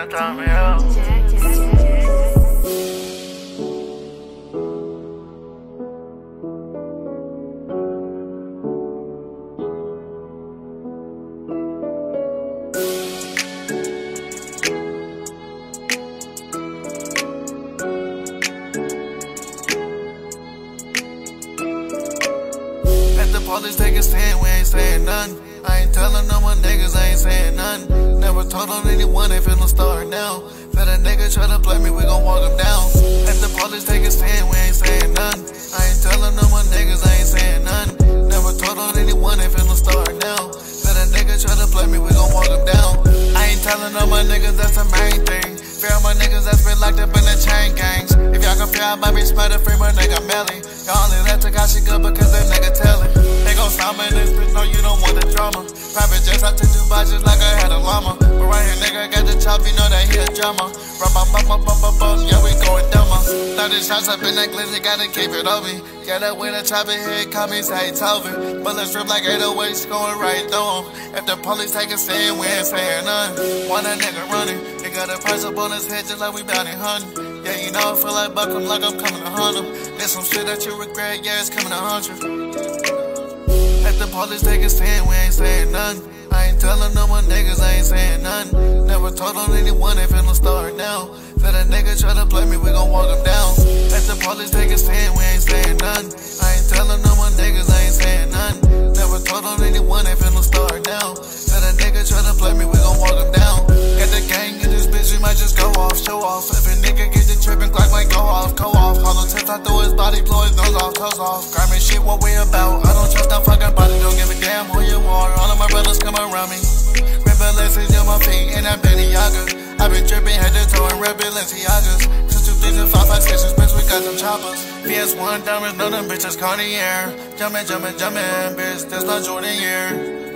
time, yeah. Police take a stand, we ain't saying nothing. I ain't telling no more niggas, I ain't saying nothing. Never told on anyone, ain't finna start now. Let a nigga try to play me, we gon' walk him down. Let the police take a stand, we ain't saying nothing. I ain't telling no more niggas, I ain't saying nothing. Never told on anyone, ain't finna start now. Let a nigga try to play me, we gon' walk him down. I ain't telling no more niggas, that's the main thing. Fear my niggas that's been locked up in the chain gangs. If y'all compare, I might be smarter, free, but nigga melly. Y'all only let the guy she good because that nigga tellin'. They gon' stop me in this bitch, no, you don't want the drama. Private jets out to Dubai just like I had a llama. But right here, nigga, got the chop, you know that he a drummer. Yeah, we going dumber. 30 shots up in that glizzy, gotta keep it over me. Yeah, that way the chopper head call me, say Tover. Bullets rip like 808s going right through 'em. If the police take a stand, we ain't saying nothing. Want a nigga running, they got a price up on his head just like we bounty hunting. Yeah, you know I feel like Buckham, like I'm coming to hunt him. There's some shit that you regret, yeah, it's coming to hunt you. Let the police take a stand, we ain't saying nothing. I ain't telling no more niggas, I ain't saying nothing. Never told on anyone, ain't finna start now. Let a nigga try to play me, we gon' walk him down. Let the police take a stand, we ain't saying nothing. I ain't telling no more niggas, I ain't saying nothing. Never told on anyone, ain't finna start now. Let a nigga try to play me, we gon' walk him down. Got the gang in this bitch, we might just go off, show off. If a nigga get the trippin', Glock might go off, go off. Hollow tips out through his body, blow his nose off, toes off. Grimy shit, what we about? I don't trust no fucking body, don't give a damn who you are. All of my brothers come around me. Red Balenciagas on my feet, and that Balenciaga. I been drippin' head to toe in red Balenciagas. Since 2005, 5, 6, bitch, we got them choppers. PS1 diamonds, know them bitches Cartier. Jumpin', bitch, there's no Jordan here.